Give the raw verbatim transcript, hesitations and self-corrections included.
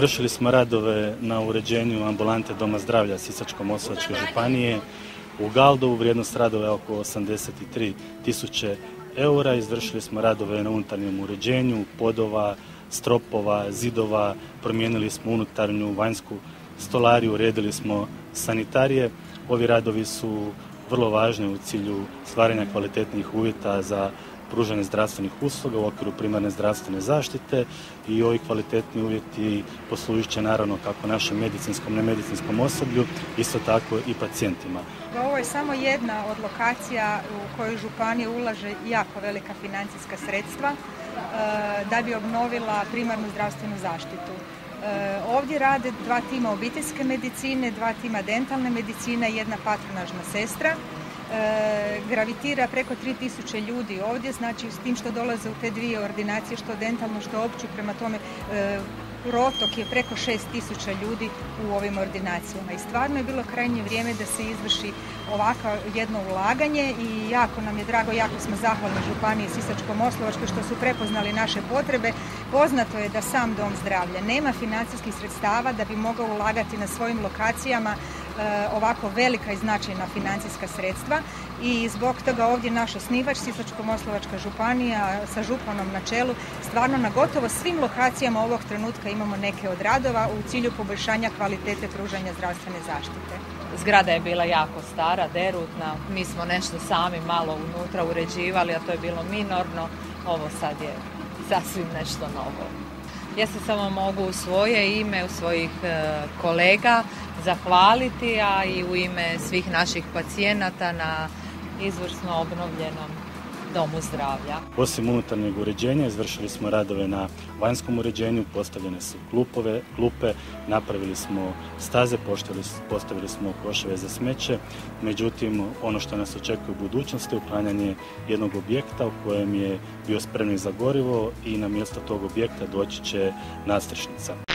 Izvršili smo radove na uređenju ambulante Doma zdravlja Sisačko-moslavačke županije. U Galdovu vrijednost radova je oko osamdeset tri tisuće eura. Izvršili smo radove na unutarnjem uređenju, podova, stropova, zidova, promijenili smo unutarnju vanjsku stolariju, uredili smo sanitarije. Ovi radovi su vrlo važni u cilju stvaranja kvalitetnih uvjeta za pružanje zdravstvenih usluga u okviru primarne zdravstvene zaštite i ovi kvalitetni uvjeti poslužit će naravno kako našem medicinskom, nemedicinskom osoblju, isto tako i pacijentima. Ovo je samo jedna od lokacija u kojoj županija ulaže jako velika financijska sredstva da bi obnovila primarnu zdravstvenu zaštitu. Ovdje rade dva tima obiteljske medicine, dva tima dentalne medicine i jedna patronažna sestra. E, gravitira preko tri tisuće ljudi ovdje, znači s tim što dolaze u te dvije ordinacije, što dentalnu, što opću, prema tome e, protok je preko šest tisuća ljudi u ovim ordinacijama i stvarno je bilo krajnje vrijeme da se izvrši ovako jedno ulaganje i jako nam je drago, jako smo zahvalni županiji Sisačko-moslavačkoj što su prepoznali naše potrebe. Poznato je da sam Dom zdravlja nema financijskih sredstava da bi mogao ulagati na svojim lokacijama ovako velika i značajna financijska sredstva i zbog toga ovdje naš osnivač Sisačko-moslavačka županija sa županom na čelu stvarno na gotovo svim lokacijama ovog trenutka imamo neke od radova u cilju poboljšanja kvalitete pružanja zdravstvene zaštite. Zgrada je bila jako stara, derutna, mi smo nešto sami malo unutra uređivali, a to je bilo minorno, ovo sad je sasvim nešto novo. Ja se samo mogu u svoje ime, u svojih kolega zahvaliti, a i u ime svih naših pacijenata na izvrsno obnovljenom Domu zdravlja. Osim unutarnjeg uređenja, izvršili smo radove na vanjskom uređenju, postavljene su klupove, klupe, napravili smo staze, postavili smo koševe za smeće. Međutim, ono što nas očekuje u budućnosti je uklanjanje jednog objekta u kojem je bio spremnik za gorivo i na mjesto tog objekta doći će nadstrešnica.